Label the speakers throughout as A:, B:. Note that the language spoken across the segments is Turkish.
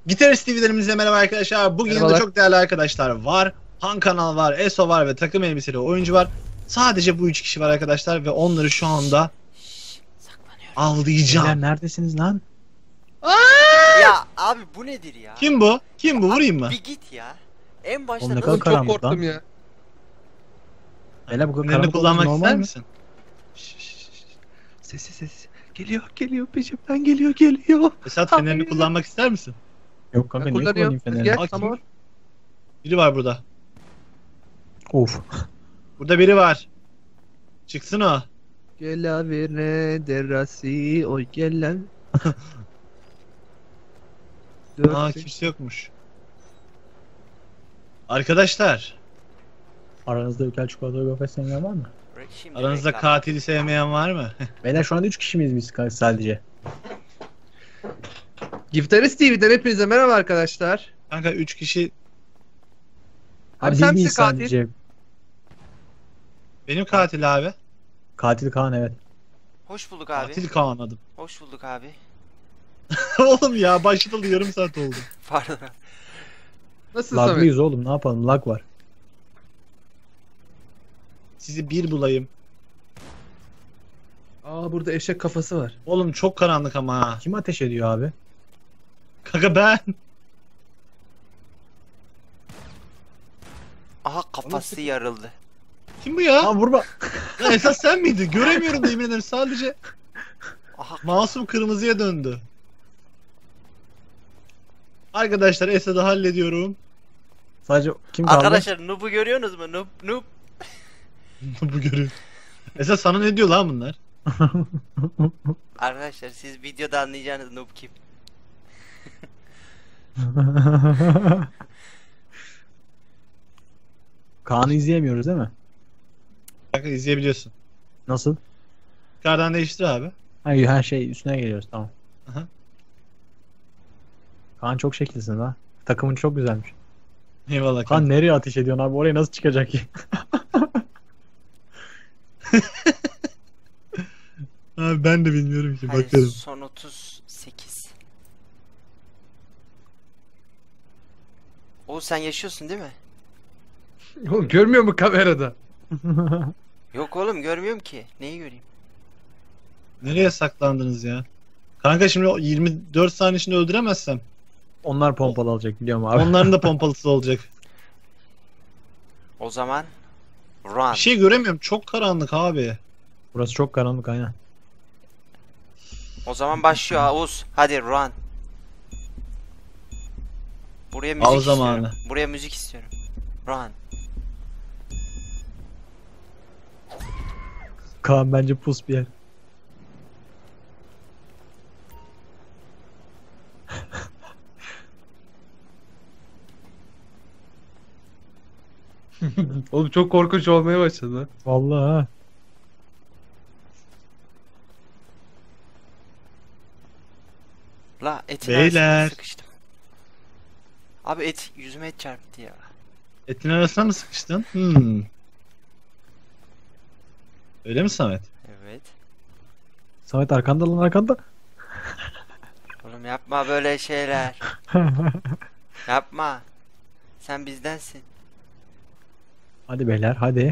A: Gitarist TV'lerimizle merhaba arkadaşlar. Bugün yanımda çok değerli arkadaşlar var. Han Kanal var, Eso var ve takım elbiseli oyuncu var. Sadece bu üç kişi var arkadaşlar ve onları şu anda avlayacağım.
B: Beyler neredesiniz lan?
C: Ya abi bu nedir ya?
A: Kim bu? Kim bu? Vurayım mı?
C: Bir git ya. En başta
B: Oğlum ne
C: nasıl
B: kadar
D: Çok
B: karanlık
D: korktum
B: lan.
D: ya.
B: Beyler bu kadar
A: Fenerini
B: karanlık
A: kullanmak
B: olması
A: ister
B: normal mi?
A: misin?
B: Ses. Geliyor peşimden geliyor.
A: Esat fenerini kullanmak ister misin?
B: Yok kanka
D: Ben
B: niye kullanayım
D: kullanıyorum.
B: feneri?
D: Gel
A: Bak,
D: tamam.
A: Biri var burada.
B: Of.
A: Burada biri var. Çıksın o.
D: Gelavere derasi oy gelen.
A: Aa kimse yokmuş. Arkadaşlar,
B: Aranızda ülkel çikolata gofret sevmeyen var mı?
C: Şimdi
A: aranızda
C: reklam.
A: katili sevmeyen var mı?
B: Beyler şu anda 3 kişi miyiz biz sadece?
D: Gitarist TV'den hepinize merhaba arkadaşlar.
A: Kanka 3 kişi
B: Abi
D: sen
B: biz miyiz
D: misin katil?
B: sadece?
A: benim katil abi.
B: Katil Kaan evet.
C: Hoş bulduk abi.
A: Katil Kaan adım.
C: Hoş bulduk abi.
A: Oğlum ya başladı yarım saat oldu.
C: Pardon.
D: Nasılsın Samet?
B: Laglıyız oğlum ne yapalım lag var.
A: Sizi bir bulayım.
D: Aa burada eşek kafası var.
A: Oğlum çok karanlık ama ha.
B: Kim ateş ediyor abi?
A: Kanka ben.
C: Aha kafası yarıldı.
A: Kim bu ya?
B: Aa vurma.
A: Ya esas sen miydin? Göremiyorum da yemin ederim sadece
C: Aha
A: masum kırmızıya döndü. Arkadaşlar Esad'ı hallediyorum.
B: Sadece kim kaldı?
C: arkadaşlar Noob'u görüyorsunuz mu? Noob.
A: Bu görüyor. Esad sana ne diyor lan bunlar?
C: Arkadaşlar siz videoda anlayacağınız Noob kim?
B: Kaan'ı izleyemiyoruz değil mi?
A: Kanka izleyebiliyorsun.
B: Nasıl?
A: Yukarıdan değiştir abi.
B: Hayır her şey üstüne geliyoruz tamam.
A: Aha.
B: Kaan çok şekilsin ha. Takımın çok güzelmiş.
A: Eyvallah kanka.
B: Kaan nereye ateş ediyorsun abi? Oraya nasıl çıkacak ki?
A: Abi ben de bilmiyorum ki
C: Hadi
A: bakalım.
C: son 38. Oğuz sen yaşıyorsun değil mi?
D: Oğlum görmüyor mu kamerada?
C: Yok oğlum görmüyorum ki. Neyi göreyim?
A: Nereye saklandınız ya? Kanka şimdi o 24 saniye içinde öldüremezsem
B: Onlar pompalı alacak biliyorum abi.
A: onların da pompalısı olacak.
C: O zaman run.
A: Bir şey göremiyorum. Çok karanlık abi.
B: Burası çok karanlık aynen.
C: O zaman başlıyor Oğuz. Hadi run. Buraya müzik
A: Al
C: istiyorum.
A: zamanı.
C: Buraya müzik istiyorum. Run.
B: Kaan bence pus bir yer.
D: Oğlum çok korkunç olmaya başladı.
B: Vallahi ha.
C: La etin
A: Beyler.
C: arasına sıkıştım. Abi yüzüme et çarptı ya.
A: Etin arasına mı sıkıştın? Hmm. Öyle mi Samet?
C: Evet.
B: Samet arkanda lan arkanda.
C: Oğlum yapma böyle şeyler. Yapma. Sen bizdensin.
B: Hadi beyler hadi.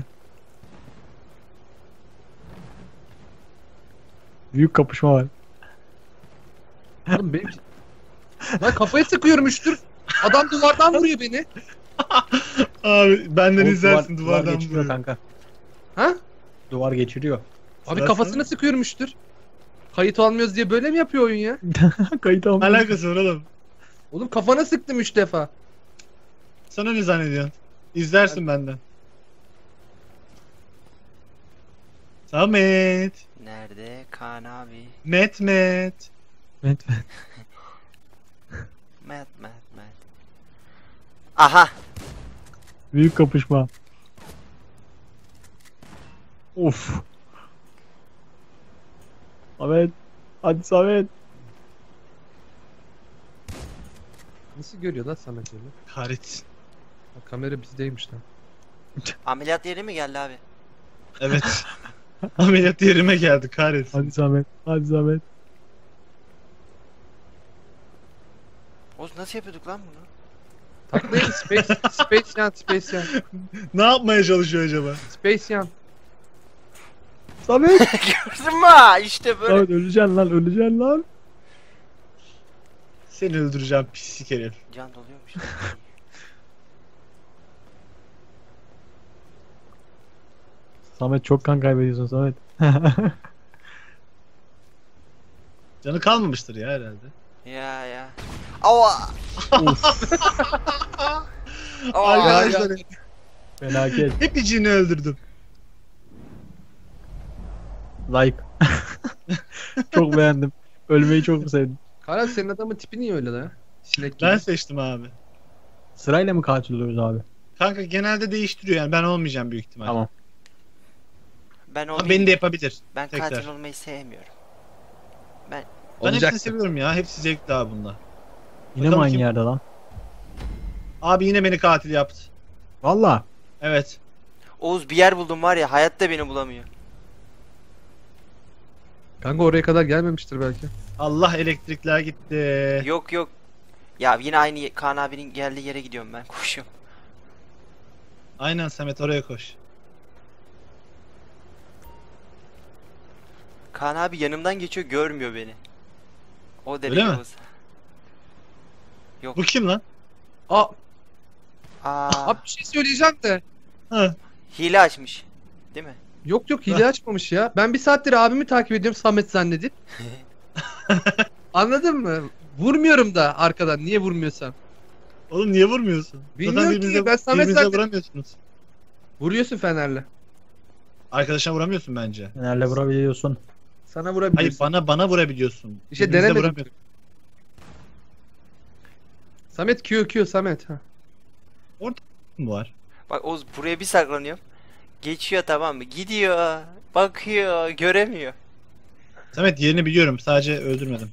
B: Büyük kapışma var.
D: Oğlum benim... Lan kafayı sıkıyorum üçtür. Adam duvardan vuruyor beni.
A: Abi benden
B: Oğlum,
A: izlersin
B: duvar
A: duvardan
B: geçiriyor
A: vuruyor.
B: kanka.
D: Ha?
B: Duvar geçiriyor.
D: Abi
A: Sırası.
D: kafasına sıkıyorum üçtür. Kayıt almıyoruz diye böyle mi yapıyor oyun ya?
B: Kayıt almıyor.
A: Alakası var oğlum.
D: Oğlum kafana sıktım 3 defa.
A: Sana ne zannediyorsun? İzlersin benden. Samet.
C: Nerede Kaan abi?
A: Met.
B: Evet.
C: Met. Aha.
B: Büyük kapışma. Of. Samet. Hadi Samet.
D: Nasıl görüyor lan Samet öyle?
A: Kahretsin.
D: Ha, kamera bizdeymiş lan.
C: Ameliyat yeri mi geldi abi?
A: Evet. Ameliyat yerime geldi kahretsin.
B: Hadi Samet. Hadi Samet.
C: O Oğuz nasıl yapıyorduk lan bunu?
D: Taklayın Space Yan.
A: Ne yapmaya çalışıyor acaba?
D: Space Yan.
B: Samet.
C: Gördün mü? İşte böyle.
B: Samet öleceksin lan öleceksin lan.
A: Seni öldüreceğim pislik herif.
C: Can doluyormuş.
B: Samet çok kan kaybediyorsun Samet.
A: Canı kalmamıştır ya herhalde.
C: Ya. Ava. Ava.
A: Arkadaşlar
B: Felaket.
A: hepicini öldürdüm.
B: Like. Çok beğendim. Ölmeyi çok sevdim.
D: Kaan senin adamın tipi niye öyle lan? Sinek gibi.
A: Ben seçtim abi.
B: Sırayla mı katil oluyoruz abi?
A: Kanka genelde değiştiriyor yani ben olmayacağım büyük ihtimal.
B: Tamam.
C: Ben
A: Ama
C: olmayayım.
A: beni de yapabilir.
C: Ben
A: tekrar.
C: katil olmayı sevmiyorum.
A: Ben
D: Olacaktı.
A: hepsini seviyorum ya. Hepsi zevkli abi bunda.
B: Yine
A: Bakalım
B: mi aynı
A: kim-
B: yerde lan?
A: Abi yine beni katil yaptı.
B: Valla.
A: Evet.
C: Oğuz bir yer buldum var ya, hayatta beni bulamıyor.
D: Kanka oraya kadar gelmemiştir belki.
A: Allah elektrikler gitti.
C: Yok. Ya yine aynı Kaan abinin geldiği yere gidiyorum ben. Koşuyorum.
A: Aynen Samet oraya koş.
C: Kaan abi yanımdan geçiyor, görmüyor beni. O
A: Öyle
C: derece
A: mi?
C: Oğuz.
A: Bu kim lan?
D: Aa,
C: Aa,
D: abi bir şey söyleyeceğim de.
A: Ha.
C: hile açmış. Değil mi?
D: Yok hile açmamış ya. Ben bir saattir abimi takip ediyorum Samet zannedip. Anladın mı? Vurmuyorum da arkadan. Niye vurmuyorsam?
A: Oğlum niye vurmuyorsun?
D: Bilmiyorum ki,
A: birbirinize,
D: ben Samet
A: birbirinize
D: zaten-
A: vuramıyorsunuz.
D: Vuruyorsun Fener'le.
A: Arkadaşına vuramıyorsun bence.
B: Fenerle vurabiliyorsun.
D: Sana
A: Hayır
D: vurabiliyorsun.
A: bana vurabiliyorsun.
D: İşte
A: Birbirinize
D: denemedim.
A: vuramıyorsun.
D: Samet Q Samet. Ha.
A: Bu var.
C: Bak Oğuz buraya bir saklanıyorum. Geçiyor, tamam mı? Gidiyor. Bakıyor. Göremiyor.
A: Samet yerini biliyorum. Sadece öldürmedim.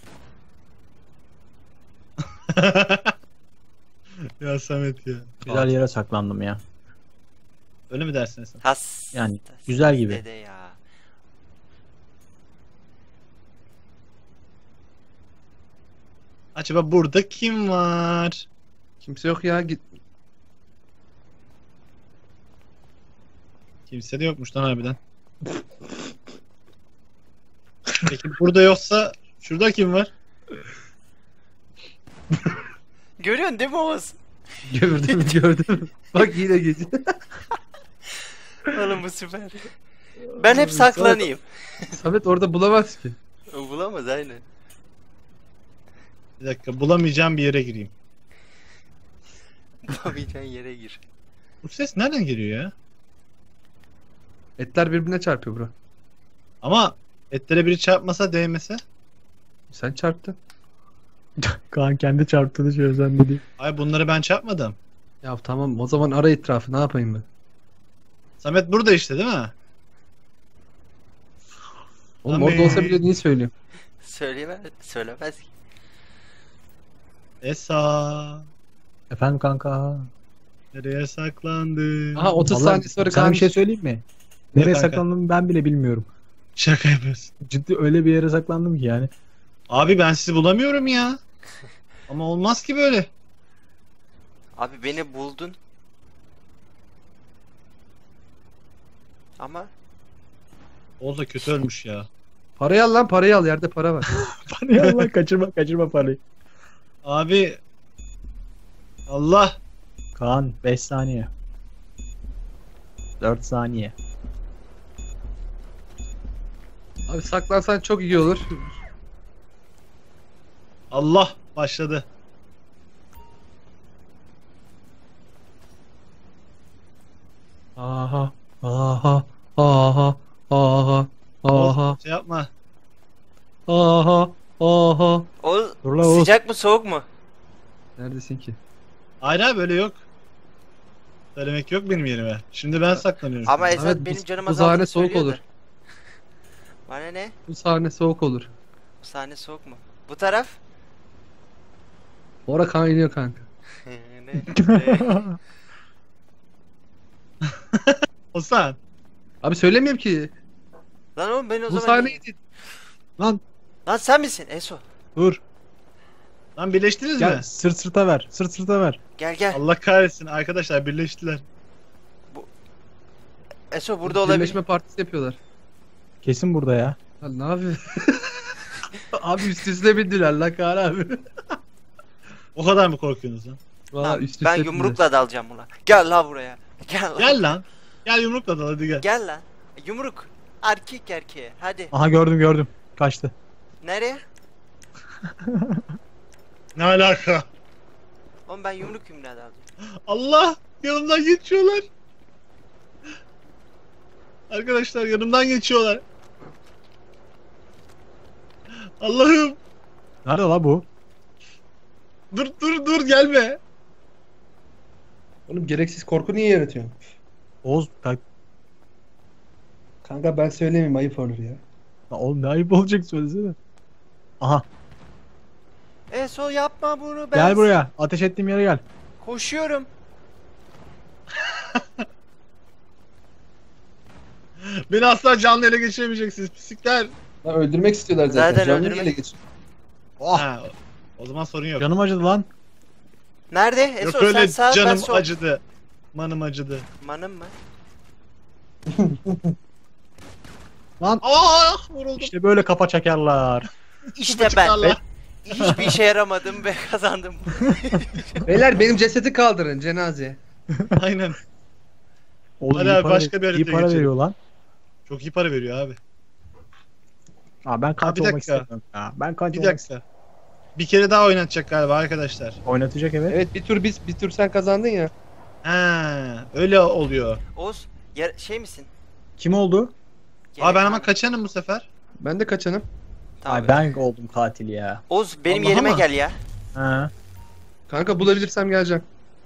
A: Ya Samet ya.
B: Güzel yere saklandım ya.
A: Öyle mi dersin sen?
C: Has.
B: Yani güzel gibi.
C: Dede ya.
A: Acaba burada kim var?
D: Kimse yok ya. Git.
A: Kimse de yokmuş lan harbiden. Peki burada yoksa şurada kim var?
C: Görüyorsun değil mi Oğuz?
D: Gördüm. Bak yine gece.
C: Oğlum bu süper. Ben hep saklanayım.
D: Samet orada bulamaz ki.
C: O bulamaz aynen.
A: Bir dakika bulamayacağım bir yere gireyim.
C: Bulamayacağın yere gir.
A: Bu ses nereden geliyor ya?
D: Etler birbirine çarpıyor bro.
A: Ama etlere biri çarpmasa değmese.
D: Sen çarptın.
B: Kaan kendi çarptığını şey zannediyor.
A: Ay bunları ben çarpmadım.
D: Ya tamam o zaman ara etrafı ne yapayım ben?
A: Samet burada işte değil mi?
D: Oğlum
A: Samet.
D: orada olsa bile niye söyleyeyim?
C: Söylemez ki.
A: Esa.
B: Efendim kanka.
A: Nereye saklandın?
D: Aha 30
B: Vallahi
D: saniye sonra
B: sana bir şey
D: kalmış.
B: söyleyeyim mi?
A: Ne
B: Nereye
A: kanka?
B: saklandığımı ben bile bilmiyorum.
A: Şaka yapıyorsun.
B: Ciddi öyle bir yere saklandım ki yani.
A: Abi ben sizi bulamıyorum ya. Ama olmaz ki böyle.
C: Abi beni buldun. Ama
A: Oğuz da kötü ölmüş ya.
D: Parayı al lan parayı al yerde para var.
B: Parayı Allah kaçırma parayı.
A: Abi. Allah.
B: Kaan 5 saniye. 4 saniye.
D: Abi saklansan çok iyi olur.
A: Allah başladı.
B: Aha.
D: Aha aha aha aha
A: Oğuz, şey yapma.
D: aha aha.
C: o
B: Dur la Oğuz.
C: sıcak mı soğuk mu?
D: Neredesin ki?
A: Hayır abi böyle yok. Söylemek yok benim yerime. Şimdi ben saklanıyorum.
C: Ama
A: şimdi.
C: Esat
D: Evet,
C: benim
D: bu-
C: canım
D: bu
C: azaldığını
D: sahne soğuk
C: söylüyor da.
D: olur.
C: Bana ne?
D: Bu sahne soğuk olur.
C: Bu sahne soğuk mu? Bu taraf?
D: Ora kaynıyor kanka.
C: Ne?
A: Ozan.
D: Abi söylemiyorum ki.
C: Lan oğlum ben o
D: Bu
C: zaman...
D: sahneyi
A: Lan
C: Lan sen misin Eso?
A: dur. Lan birleştiniz
B: Gel
A: mi?
B: sırt sırta ver. Sırt sırta ver.
C: Gel gel.
A: Allah kahretsin arkadaşlar birleştiler.
C: Eso burada olabilir.
D: Birleşme partisi yapıyorlar.
B: Kesin burada ya.
D: Lan ne yapıyor? Abi üst üste bindiler lan Kaan abi.
A: O kadar mı korkuyorsunuz lan?
D: Valla
C: Tamam,
D: üst üste
C: ben
D: bindiler.
C: yumrukla dalacağım buna. Gel la buraya. Gel lan.
A: Gel lan. Gel yumrukla dal hadi gel.
C: Gel lan. Yumruk. Erkek erkeğe. Hadi.
B: Aha gördüm. Kaçtı.
C: Nereye?
A: Ne alaka?
C: Oğlum ben yumruk yumruğa dalacağım.
A: Allah! Yanımdan geçiyorlar. Arkadaşlar yanımdan geçiyorlar. Allah'ım!
B: Nerede la bu?
A: Dur gelme.
D: Oğlum gereksiz korku niye yaratıyorsun?
B: Oğuz kalk.
D: Kanka ben söylemeyeyim ayıp olur ya.
B: Lan oğlum ne ayıp olacak söylesene. Aha
C: Eso yapma bunu ben.
B: gel buraya. Ateş ettiğim yere gel.
C: Koşuyorum.
A: Beni asla canlı ele geçiremeyeceksiniz pislikler.
D: Lan öldürmek istiyorlar zaten.
C: Zaten
D: Canlı
C: öldürmek-
D: ele geçin.
B: Oh
A: Ha, o zaman sorun yok.
B: canım acıdı lan.
C: Nerede?
A: Yok
C: Eso sen
A: öyle
C: sağ ben
A: canım
C: sol.
A: acıdı. Manım acıdı.
C: Manım mı?
B: Lan
A: Vuruldum.
B: işte böyle kafa çekerler.
C: İşte ben.
A: Çıkarlar.
C: Hiçbir işe yaramadım ve kazandım.
D: Beyler benim cesedi kaldırın cenazeye.
A: Aynen.
B: Oğlum
A: Hadi
B: iyi
A: abi,
B: para,
A: başka bir
B: iyi
A: haritaya
B: para
A: geçelim.
B: veriyor lan.
A: Çok iyi para veriyor abi.
B: Aa, ben kaç
A: bir
B: olmak
A: dakika.
B: istemiyorum. Ya, ben kaç
A: Bir
B: olmak
A: dakika. Bir kere daha oynatacak galiba arkadaşlar.
B: Oynatacak evet.
D: Evet bir tur sen kazandın ya.
A: Ha, öyle oluyor.
C: Oğuz şey misin?
B: Kim oldu?
A: Abi ben ama kaçanım bu sefer.
D: Ben de kaçanım.
C: Tamam.
B: Ay ben oldum katil ya.
C: Oğuz benim
A: Allah
C: yerime
A: ama.
C: gel ya.
B: Ha.
D: Kanka bulabilirsem geleceğim.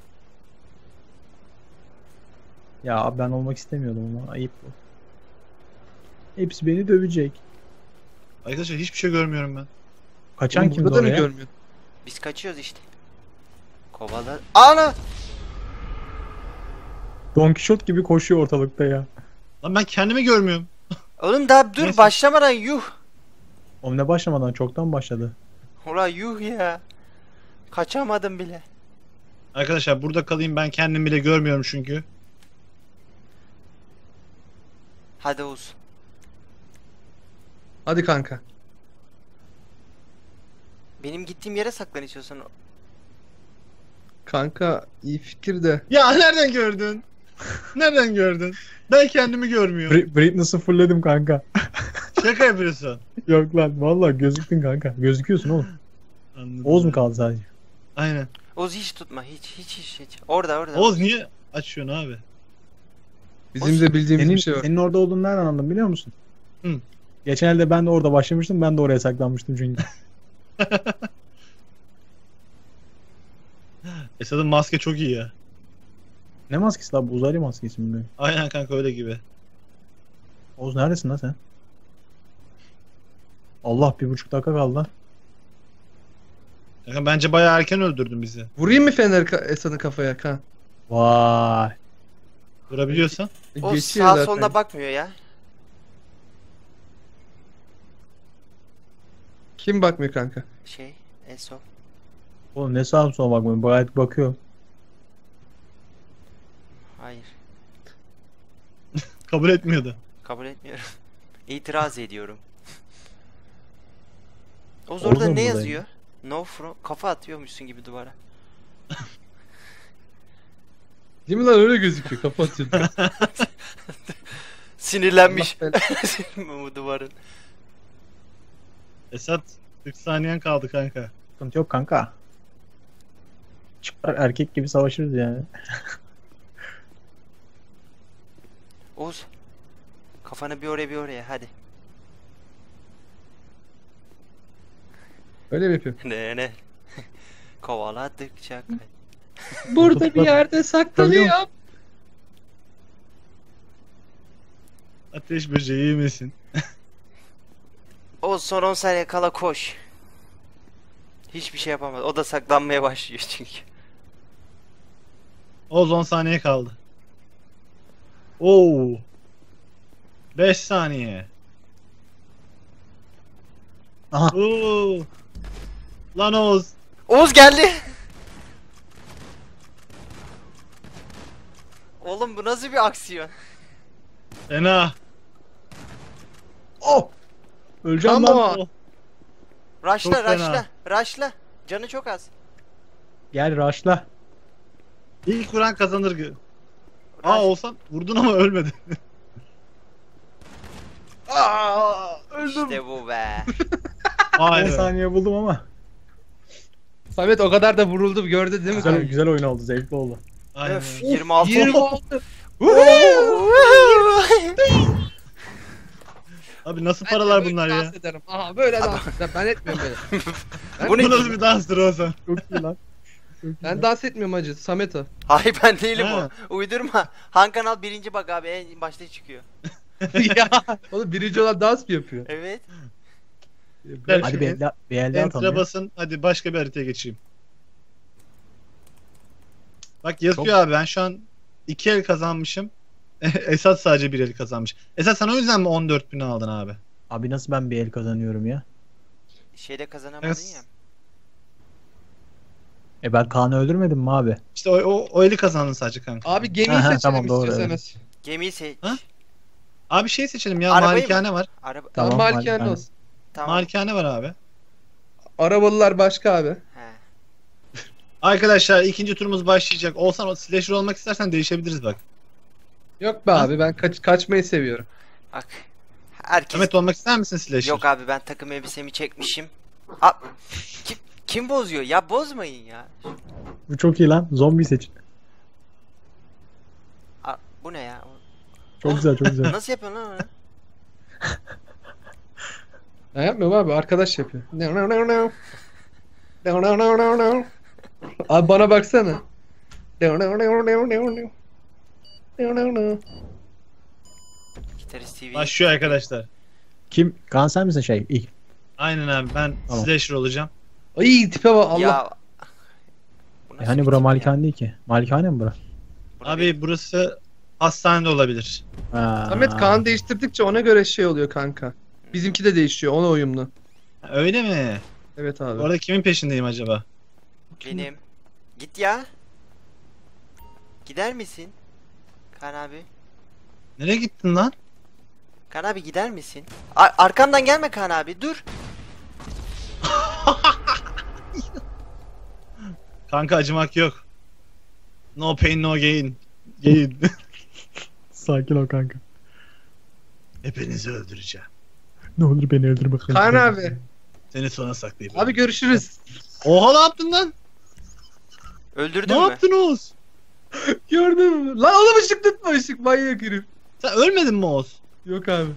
B: Ya abi ben olmak istemiyordum ama ayıp bu. Hepsi beni dövecek.
A: Arkadaşlar hiçbir şey görmüyorum ben.
B: Kaçan
D: Oğlum
B: kimdi
D: burada da mı
B: oraya?
D: görmüyorsun?
C: Biz kaçıyoruz işte. Kovalar. Ana!
B: Don Kişot gibi koşuyor ortalıkta ya.
A: Lan ben kendimi görmüyorum.
C: Oğlum daha dur
A: Neyse.
C: başlamadan yuh.
B: O ne başlamadan çoktan başladı.
C: Ulan yuh ya. Kaçamadım bile.
A: Arkadaşlar burada kalayım, ben kendimi bile görmüyorum çünkü.
C: Hadi Oğuz.
D: Hadi kanka.
C: Benim gittiğim yere saklan istiyorsan.
D: Kanka iyi fikir de.
A: Ya nereden gördün? Nereden gördün? Ben kendimi görmüyorum.
B: Britney'si fullledim kanka.
A: Şaka yapıyorsun.
B: Yok lan vallahi gözüktün kanka. Gözüküyorsun oğlum.
A: Anladım.
B: Oğuz mu kaldı sadece?
A: Aynen.
C: Oğuz hiç tutma hiç. Orada.
A: Oğuz niye açıyorsun abi?
D: Bizim de bildiğimiz
B: Senin,
D: bir şey var.
B: senin orada olduğunu nereden anladın biliyor musun?
A: Hı.
B: Geçen elde ben de orada başlamıştım. Ben de oraya saklanmıştım çünkü.
A: Esad'ın maske çok iyi ya.
B: Ne maskesi lan bu? Uzaylı maskesi mi?
A: Aynen kanka öyle gibi.
B: Oğuz neredesin lan sen? Allah 1,5 dakika kaldı lan.
A: Kanka bence bayağı erken öldürdün bizi.
D: Vurayım mı Fener Esad'ın kafaya kan?
B: Vay.
A: Vurabiliyorsan.
C: Oğuz
D: Geçiyor
C: sağa
D: zaten.
C: soluna bakmıyor ya.
D: Kim bakmıyor kanka?
C: Eso.
B: Oğlum ne sağa sola bakmıyorum. Gayet bakıyor.
C: Hayır.
A: Kabul etmiyordu.
C: Kabul etmiyorum. İtiraz ediyorum. Oğuz
B: Oğuz
C: orada
B: mu
C: ne
B: buradaydı?
C: yazıyor? No from kafa atıyormuşsun gibi duvara.
D: Değil mi lan öyle gözüküyor kafa atıyordu.
C: Sinirlenmiş.
D: Allah
C: bu duvarın.
A: Esad 40 saniyen kaldı kanka.
B: Sıkıntı yok kanka. Çıkar erkek gibi savaşırız yani.
C: Oğuz. Kafanı bir oraya bir oraya hadi.
D: Öyle mi yapıyorum?
C: Ne. Kovaladıkça kay.
D: Burada bir yerde saklanıyor.
A: Ateş böceği misin?
C: Oğuz son 10 saniye kala koş. Hiçbir şey yapamaz. O da saklanmaya başlıyor çünkü.
A: Oğuz 10 saniye kaldı. Oo. 5 saniye.
B: Aha.
A: Oo. Lan Oğuz.
C: Oğuz geldi. Oğlum bu nasıl bir aksiyon?
A: Fena.
B: Oh! Öleceğim
D: Come
B: lan.
D: on.
C: Rush'la
A: Çok fena.
C: rush'la. Rush'la. Canı çok az.
B: Gel rush'la.
A: İlk vuran kazanır.
C: Rush.
A: Olsan vurdun ama ölmedi.
C: İşte bu be.
B: 10
A: Aynen.
B: saniye buldum ama.
D: Samet o kadar da vuruldu gördü değil mi
B: Güzel,
D: kanka?
B: güzel oyun oldu. Zevkli oldu.
A: Aynen.
C: Öf 26.
D: 26.
A: Abi nasıl
D: Ben de
A: paralar
D: böyle
A: bunlar ya?
D: dans ederim. Aha böyle dans ederim. Ben etmiyorum böyle.
C: Bu ne?
A: Bu nasıl bir danstır Oğuzhan?
B: Çok iyi lan. Çok iyi
D: Ben
B: lan.
D: dans etmiyorum hacı. Samet o.
C: Hayır ben değilim
A: Ha.
C: o. Uydurma. Han Kanal birinci bak abi en başta çıkıyor.
D: Ya. Oğlum birinci olan dans mı yapıyor?
C: Evet.
B: Hadi bir elde atalım.
A: Enter'a
B: ya.
A: basın. Hadi başka bir haritaya geçeyim. Bak yazıyor abi ben şu an 2 el kazanmışım. Esat sadece 1 el kazanmış. Esat sen o yüzden mi 14.000 aldın abi?
B: Abi nasıl ben bir el kazanıyorum ya?
C: Şeyde kazanamadın
A: Evet.
B: E ben Kaan'ı öldürmedim mi abi?
A: İşte o eli kazandın sadece kanka.
D: Abi gemiyi
B: Aha,
D: seçelim
B: tamam, doğru,
D: istiyorsanız.
C: Gemiyi seç.
A: Ha? Abi şey seçelim ya,
C: Arabayı
A: malikane var.
C: Araba
B: Tamam,
D: Tamam malikane
B: malikane.
D: olsun.
C: tamam.
A: Malikane var abi.
D: Arabalılar başka abi.
C: He.
A: Arkadaşlar ikinci turumuz başlayacak. Olsan o slasher olmak istersen değişebiliriz bak.
D: Yok be abi ben kaçmayı seviyorum.
C: Bak. Herkes
A: Ahmet olmak ister misin slasher?
C: yok abi ben takım elbisemi çekmişim. A kim bozuyor? Ya bozmayın ya.
B: Bu çok iyi lan. Zombi seçin.
C: Bu ne ya?
B: Çok güzel, çok güzel.
C: Nasıl yapıyorsun lan onu?
D: Ben yapmıyorum abi arkadaş yapıyor. No, no, no, no. No, no, no, no, no. Abi bana baksana. No, no, no, no, no, no. No, no, no.
C: Gitarist TV.
A: Başlıyor arkadaşlar.
B: Kim? Kaan sen misin şey? İlk.
A: Aynen abi ben
B: Tamam.
A: slasher olacağım.
D: Ay tipe bak Allah.
C: Ya. Bu nasıl
B: Hani
C: bir
B: bura
C: tip ya?
B: malikane değil ki. Malikane mi bura?
C: Bura
A: Abi burası hastanede olabilir.
B: Ha.
D: Samet Kaan değiştirdikçe ona göre şey oluyor kanka. Bizimki de değişiyor ona uyumlu.
A: Öyle mi?
D: Evet abi.
A: Orada kimin peşindeyim acaba?
C: Benim. Git ya. Gider misin? Kan abi.
A: Nereye gittin lan?
C: Kan abi gider misin? Arkamdan gelme Kan abi dur.
A: Kanka acımak yok. No pain no gain. Gain.
B: Sakin ol kanka.
A: Hepinizi öldüreceğim.
B: Ne olur beni öldürme.
D: Kaan abi.
A: Seni sona saklayayım.
D: Abi görüşürüz.
A: Oha ne yaptın lan?
C: Öldürdün
A: Ne
C: mü?
A: yaptın Oğuz?
D: Gördün mü? Lan oğlum ışık tutma ışık manyak herif.
A: Sen ölmedin mi Oğuz?
D: Yok abi.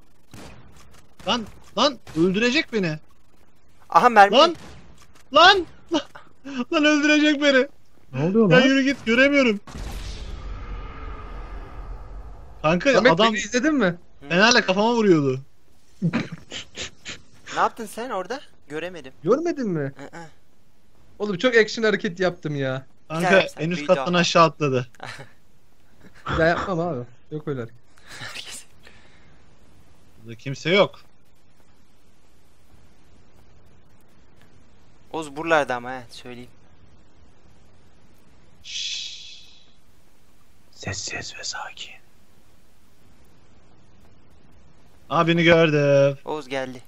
A: Lan öldürecek beni.
C: Aha mermi.
A: Lan! Lan! Lan öldürecek beni.
B: Ne oluyor
A: Ya
B: lan?
A: yürü git göremiyorum. Kanka
D: Samet
A: adam
D: beni izledin mi?
A: fenerle kafama vuruyordu.
C: Ne yaptın sen orada? Göremedim.
D: Görmedin mi?
C: Hı hı.
D: Oğlum çok action hareket yaptım ya.
A: Kanka
C: yapsan,
A: en üst
C: büyüdü
A: kattan
C: ama.
A: aşağı atladı.
D: Ben yapmam abi. Yok öyle hareket.
C: Herkes.
A: Burada kimse yok.
C: Oz buralarda ama he söyleyeyim.
A: Şşş.
B: Sessiz ve sakin.
A: Abini gördüm.
C: Oğuz geldi.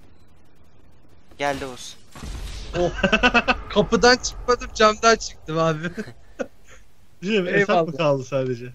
C: Geldi Oğuz.
D: Kapıdan çıkmadım camdan çıktım abi.
A: Değil mi? Esat mı
D: Eyvallah.
A: kaldı sadece?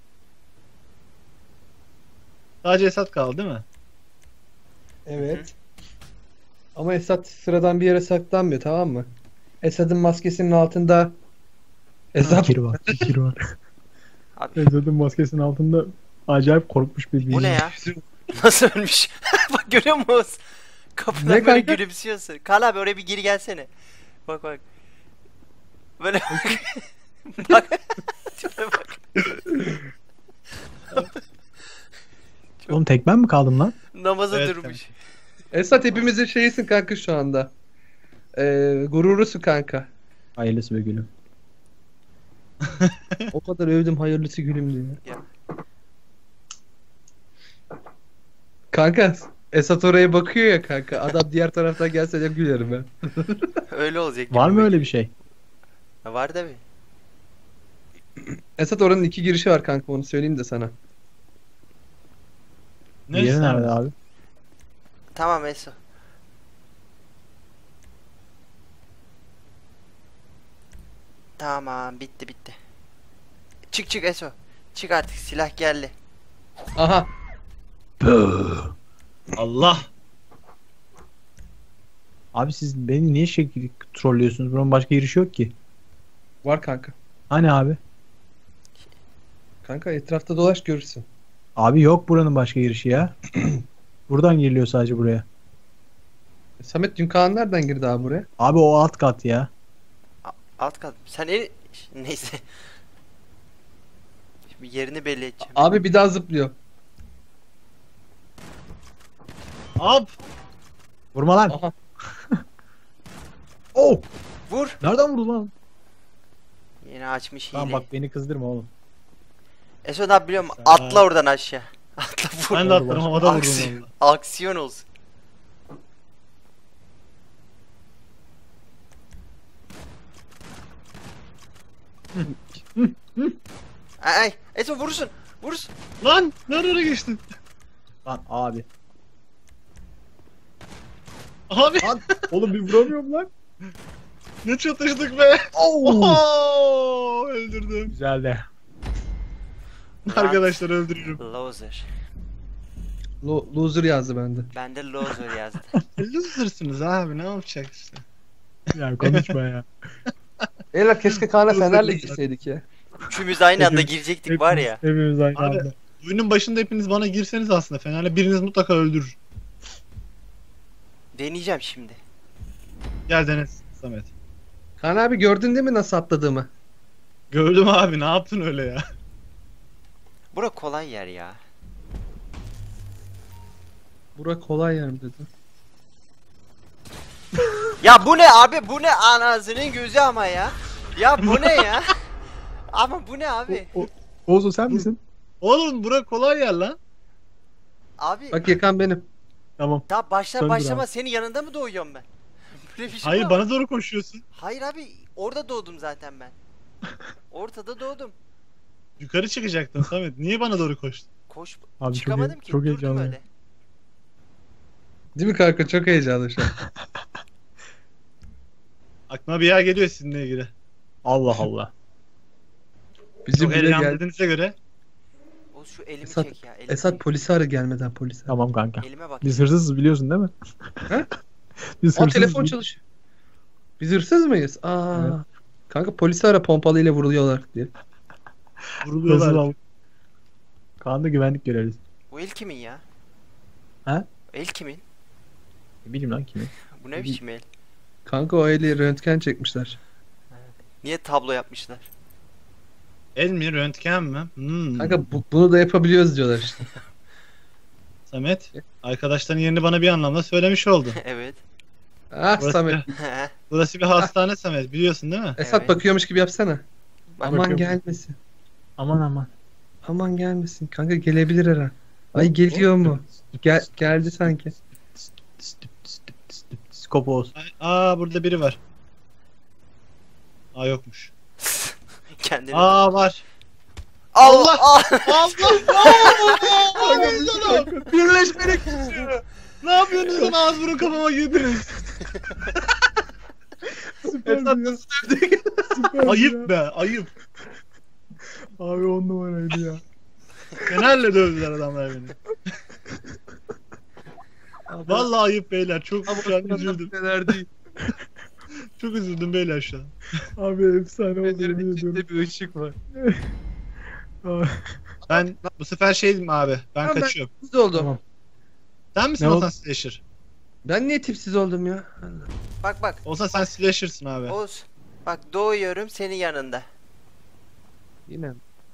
A: Sadece Esat kaldı değil mi?
D: Evet. Ama Esat sıradan bir yere saklanmıyor tamam mı? Esad'ın maskesinin altında Esat
B: Fikir var. Fikir var.
C: Abi
B: Ezad'ın maskesinin altında acayip korkmuş bir
C: bu ne ya? Nasıl ölmüş? Bak görüyor musun Oğuz? Kapıdan
D: Ne
C: böyle
D: kanka?
C: gülümsüyorsun. Kan abi oraya bir geri gelsene. Bak bak. Böyle bak. Bak. Tipe bak.
B: Oğlum tek ben mi kaldım lan?
C: Namaza
A: Evet,
C: durmuş.
D: Esat hepimizin şeyisin kanka şu anda. Gururusun kanka.
B: Hayırlısı be gülüm.
D: O kadar övdüm hayırlısı gülüm diye.
C: Ya.
D: Kanka Esat oraya bakıyor ya kanka. Adam diğer taraftan gelse de gülerim ben.
C: Öyle olacak.
B: Var mı
C: gibi.
B: öyle bir şey?
C: Var tabi.
D: Esat oranın 2 girişi var kanka, onu söyleyeyim de sana.
A: Neyse,
B: Yeri nerede
A: Samet.
B: abi?
C: Tamam Eso. Tamam bitti bitti. Çık çık Eso. Çık artık, silah geldi.
D: Aha.
A: Allah.
B: Abi siz beni niye şekil trollüyorsunuz? Buranın başka girişi yok ki.
D: Var kanka.
B: Hani abi?
D: Kanka etrafta dolaş görürsün.
B: Abi yok buranın başka girişi ya. Buradan giriliyor sadece buraya.
D: Samet dün Kaan nereden girdi abi buraya?
B: Abi o alt kat ya.
C: Alt kat. Sen neyse. Şimdi yerini belli edeceğim.
D: Abi bir daha zıplıyor.
A: Ab.
B: Vurma lan.
D: Aha.
B: Oh!
C: Vur.
B: Nereden vurdu lan?
C: Yine açmış hile.
B: Tamam bak beni kızdırma oğlum.
C: Eso ne biliyor musun?
A: Sen-
C: Atla oradan aşağı. Atla vur.
A: Ben de atlarım, havada vurdum
C: Aksiyon,
A: valla.
C: aksiyon olsun. Ay, Eso vurursun. Vurursun.
A: Lan nereye geçtin?
B: Lan abi.
A: Abi
B: Lan oğlum bir vuramıyorum lan.
A: ne çatıştık be.
B: Oh!
A: Oo, öldürdüm.
B: Güzel de.
A: Arkadaşlar öldürürüm.
C: Loser.
D: Loser yazdı bende.
C: Bende loser yazdı.
A: Loser'sınız abi, ne yapacak işte.
B: Ya konuşma ya.
D: Eyler keşke Kaan'a
A: Loser
D: Fener'le
A: loser.
D: girseydik ya.
C: Üçümüz aynı anda
B: Hepimiz-
C: girecektik var ya.
B: Hepimiz aynı
A: Abi.
B: anda.
A: Oyunun başında hepiniz bana girseniz aslında Fener'le biriniz mutlaka öldürür.
C: Deneyeceğim şimdi.
A: Gel Deniz Samet.
D: Kaan abi gördün değil mi nasıl atladığımı?
A: Gördüm abi, ne yaptın öyle ya?
C: Bura kolay yer ya.
D: Bura kolay yer mi dedi.
C: Ya bu ne abi? Bu ne anasının gözü ama ya? Ya bu ne ya? Ama bu ne abi?
B: Oğuzhan sen misin?
A: Oğlum bura kolay yer lan.
C: Abi
D: Bak yakan benim.
B: Tamam.
C: daha başlar
B: Söndür
C: başlamaz
B: abi.
C: senin yanında mı doğuyorum ben? Böyle bir şey
A: Hayır,
C: var.
A: bana doğru koşuyorsun.
C: Hayır abi, orada doğdum zaten ben. Ortada doğdum.
A: Yukarı çıkacaktın Samet. Niye bana doğru koştun?
C: Koş
B: Abi
C: çıkamadım ki.
B: çok
C: Durdum
B: heyecanlı.
C: öyle.
D: Değil mi kanka? Çok heyecanlı şu an.
A: Aklıma bir yer geliyor sizinle ilgili.
B: Allah Allah.
D: Bizim
A: Çok
D: bile
A: heyecan
D: gel.
A: dediğinize göre.
C: O şu elimi
D: Esat-
C: çek ya. Elimi
D: Esat
C: çek.
D: polisi ara gelmeden polisi.
B: Tamam kanka.
C: Elime bak.
B: Biz hırsızız biliyorsun değil mi?
D: He?
B: Biz
D: O
B: hırsızız.
D: telefon çalışıyor. Biz hırsız mıyız? Aa.
B: Evet.
D: Kanka polisi ara, pompalıyla vuruluyorlar diye.
B: Hırsız
A: Vuruluyorlar.
B: al. Kaan'da güvenlik görevlisi.
C: Bu el kimin ya?
B: He?
C: El kimin?
B: Ne bileyim lan kimi.
C: Bu ne biçim el?
D: Kanka o eli röntgen çekmişler.
C: Niye tablo yapmışlar?
A: El mi, röntgen mi?
D: Kanka bunu da yapabiliyoruz diyorlar işte.
A: Samet, arkadaşların yerini bana bir anlamda söylemiş oldun.
C: Evet.
D: Ah
A: Burası,
D: Samet.
A: burası bir hastane Samet, biliyorsun değil mi?
D: Esat
C: Evet.
D: bakıyormuş gibi yapsana. Aman
B: bakıyorum.
D: gelmesin.
B: Aman aman.
D: Aman gelmesin. Kanka gelebilir her an. Ay geliyor mu? Geldi sanki.
B: Skop Oğuz.
A: Aa, burada biri var. Aa, yokmuş.
C: Kendini.
A: Aa, var.
C: Allah!
A: Allah! Birleşmerek geçiyor. Ne yapıyorsunuz lan, ağız burun kafama girdiniz. Esat nasıl dövdük? Ayıp be, ayıp.
B: Abi 10 numaraydı ya.
A: Fenerle dövdüler adamlar beni. Vallahi ayıp beyler, çok şu an üzüldüm.
D: Neler değil.
A: Çok üzüldüm beyler şu an.
B: Abi efsane oldu yemin
D: Fener'in
B: ediyorum.
D: içinde bir ışık var.
A: Ben bu sefer şeydim abi, ben
D: Tamam, ben-
A: kaçıyorum.
D: Tipsiz oldum.
B: Tamam.
A: Sen misin
B: Ne
A: Ozan
B: oldu?
A: Slasher?
D: Ben niye tipsiz oldum ya?
C: Bak bak.
A: Ozan sen Slasher'sın abi.
C: Oğuz. Bak doğuyorum senin yanında.
D: Yine.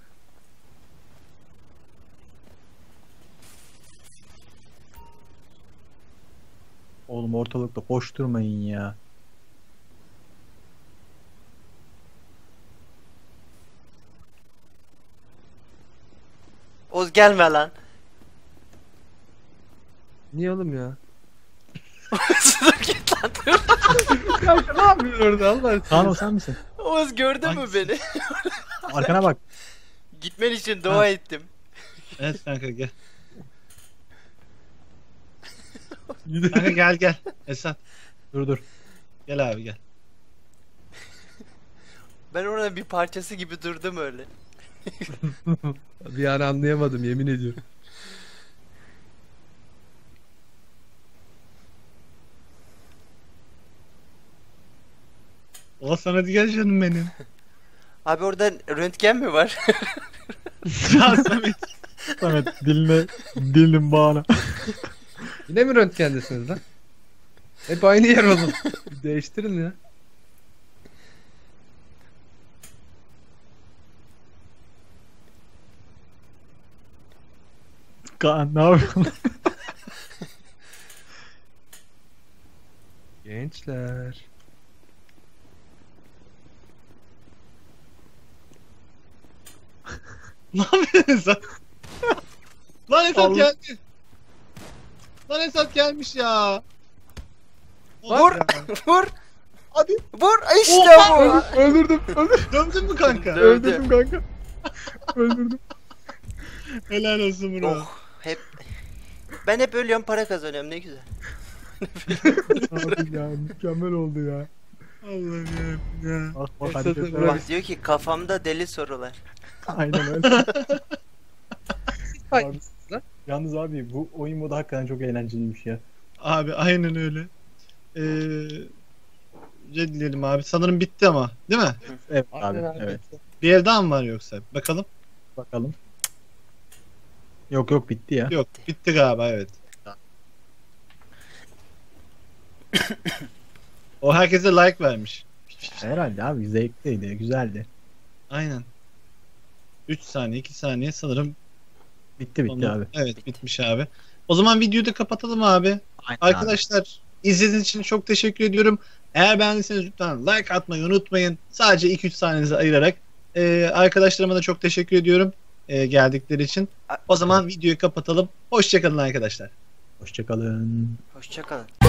B: Oğlum ortalıkta koşturmayın ya.
C: Oğuz gelme lan.
D: Niye oğlum ya?
C: Dur git lan dur.
D: Ya ne yapıyorsun orada Allah aşkına?
B: Kaan o sen misin?
C: Oğuz gördün mü
A: Hangisi?
C: beni?
B: Arkana bak.
C: Gitmen için dua ettim.
A: Evet kanka gel. Kanka gel. Esat
B: Dur.
A: gel abi gel.
C: Ben orada bir parçası gibi durdum öyle.
D: Bir an anlayamadım yemin ediyorum.
A: Oğuzhan hadi gel canım benim.
C: Abi orada röntgen mi var?
A: Ya Samet.
B: Samet dilinin bağına.
D: Yine mi röntgendesiniz lan? Hep aynı yer oğlum. Bir değiştirin ya.
B: Kaan ne yapıyorsun?
D: Gençler.
A: Ne yapıyorsun Esat? Lan Esat
B: Allah.
A: geldi. Lan Esat gelmiş ya.
C: Vur!
A: Ya.
C: Vur!
A: Hadi.
C: Vur! İşte bu!
B: Öldürdüm.
A: Dövdün mü kanka?
C: Dövdüm.
B: kanka. Öldürdüm.
A: Helal olsun bro.
C: Oh, hep... Ben hep ölüyorum para kazanıyorum ne güzel.
B: Abi ya mükemmel oldu ya.
A: Allah'ım ya.
B: Bak bak
D: Esat'ın
B: hareketlere
D: bırak.
B: bak.
C: Bak diyor ki kafamda deli sorular.
B: Aynen öyle.
D: Hangisiniz lan?
B: Yalnız abi bu oyun modu hakikaten çok eğlenceliymiş ya.
A: Abi aynen öyle. Dileyelim abi. Sanırım bitti ama. Değil mi?
B: Evet
D: Aynen
B: abi
D: abi.
B: evet.
A: Bir el daha mı var yoksa? Bakalım.
B: Bakalım. Yok bitti ya.
A: Yok. Bitti galiba evet. O herkese like vermiş.
B: Herhalde abi zevkliydi, güzeldi.
A: Aynen. 3 saniye 2 saniye sanırım.
B: Bitti
A: Onu-
B: abi.
A: Evet
C: Bitti.
A: bitmiş abi. O zaman videoyu da kapatalım abi.
B: Aynen
A: Arkadaşlar izlediğiniz için çok teşekkür ediyorum. Eğer beğendiyseniz lütfen like atmayı unutmayın. Sadece 2-3 saniyenizi ayırarak. Arkadaşlarıma da çok teşekkür ediyorum geldikleri için. O zaman videoyu kapatalım. Hoşçakalın arkadaşlar.
B: Hoşçakalın.
C: Hoşçakalın.